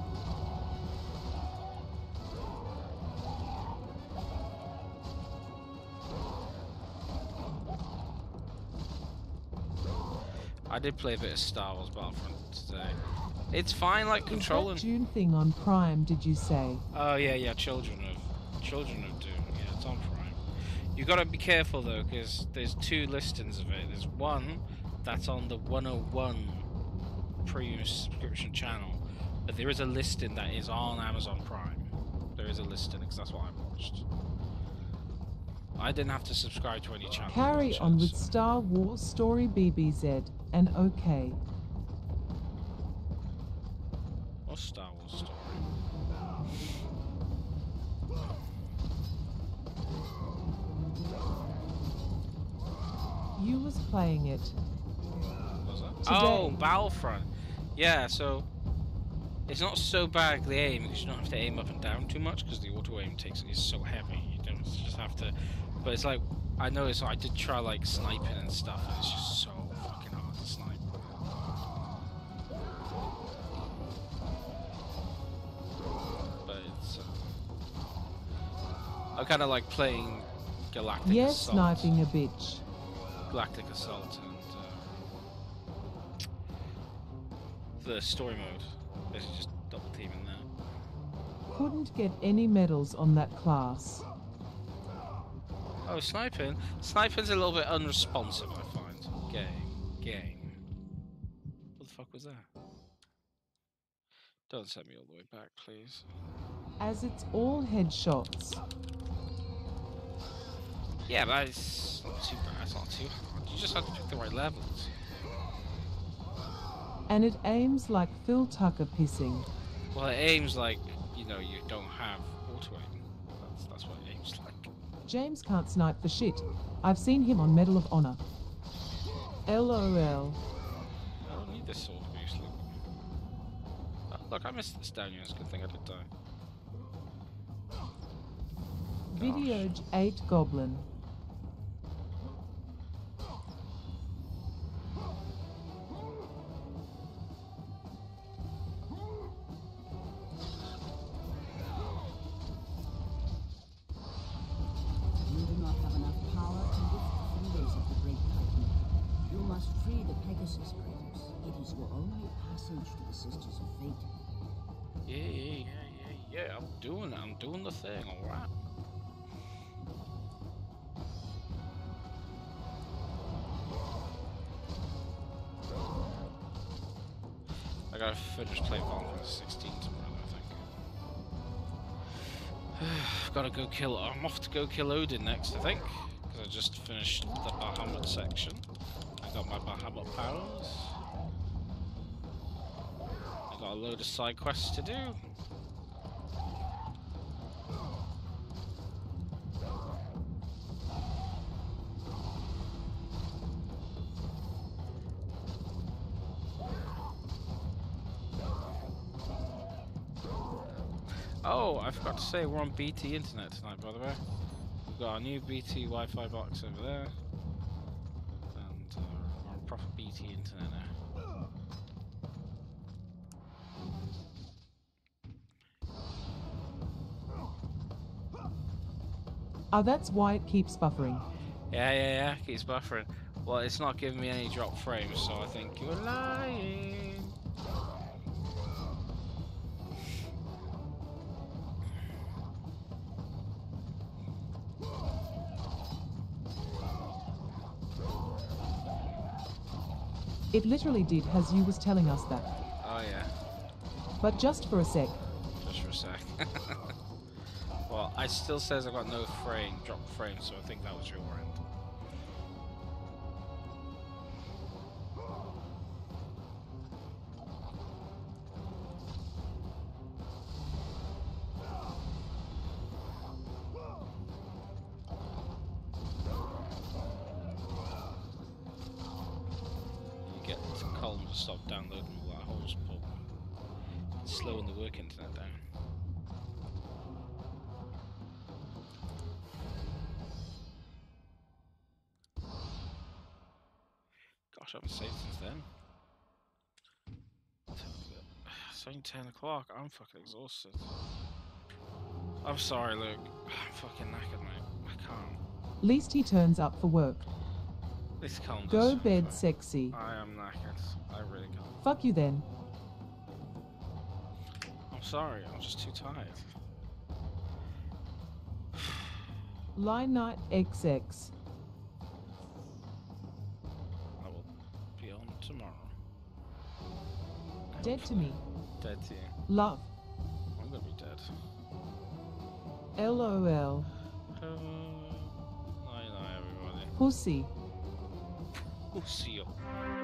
I did play a bit of Star Wars Battlefront today. It's fine, like controlling. Is that June thing on Prime, did you say? Oh yeah, yeah, Children of Children of Doom. Yeah, it's on Prime. You gotta be careful though, because there's two listings of it. There's one that's on the one oh one premium subscription channel, but there is a listing that is on Amazon Prime. There is a listing because that's what I watched. I didn't have to subscribe to any channel. Carry on with Star Wars Story B B Z and OK. What's Star Wars Story? You was playing it. Was that? Today. Oh, Battlefront. Yeah, so it's not so bad the aim because you don't have to aim up and down too much because the auto aim takes is so heavy. You don't you just have to. But it's like I noticed I did try like sniping and stuff, and it's just so fucking hard to snipe. But it's. Uh, I kind of like playing Galactic Yes, Assault. sniping a bitch. Galactic Assault and uh, the story mode. Basically just double teaming that. Couldn't get any medals on that class. Oh, sniping. Sniping's a little bit unresponsive, I find. Game. Game. What the fuck was that? Don't send me all the way back, please. As it's all headshots. Yeah, but it's not too bad. It's not too hard. You just have to pick the right levels. And it aims like Phil Tucker pissing. Well, it aims like, you know, you don't have auto aim. That's, that's what it aims like. James can't snipe for shit. I've seen him on Medal of Honor. LOL. I don't need this sword boost, look. Oh, look, I missed this down here. It's a good thing I did die. Video eight Goblin. You do not have enough power to lift the fingers of the Great Titan. You must free the Pegasus, Kratos. It is your only passage to the Sisters of Fate. Yeah, yeah, yeah, yeah, yeah. I'm doing it. I'm doing the thing, alright? I gotta finish playing Final Fantasy sixteen tomorrow, I think. I've gotta go kill. I'm off to go kill Odin next, I think, because I just finished the Bahamut section. I got my Bahamut powers. I got a load of side quests to do. Oh, I forgot to say we're on B T internet tonight, by the way. We've got our new B T Wi-Fi box over there, and uh, we're on proper B T internet now. Oh, that's why it keeps buffering. Yeah, yeah, yeah, keeps buffering. Well, it's not giving me any drop frames, so I think you're lying. It literally did as you was telling us that. Oh yeah. But just for a sec. Just much for a sec. Well, it still says I've got no frame, drop frame, so I think that was your end. You get Colin to stop downloading all that whole support. It's slowing the work internet down. Gosh, I haven't saved since then. It's only ten o'clock. I'm fucking exhausted. I'm sorry, Luke. I'm fucking knackered, mate. I can't. Least he turns up for work. This can't. Go bed, sexy. I am knackered. I really can't. Fuck you then. I'm sorry. I'm just too tired. Line night X X. I will be on tomorrow. Dead to me. Dead to you. Love. I'm gonna be dead. L O L. Uh, night night, everybody. Pussy. Pussy.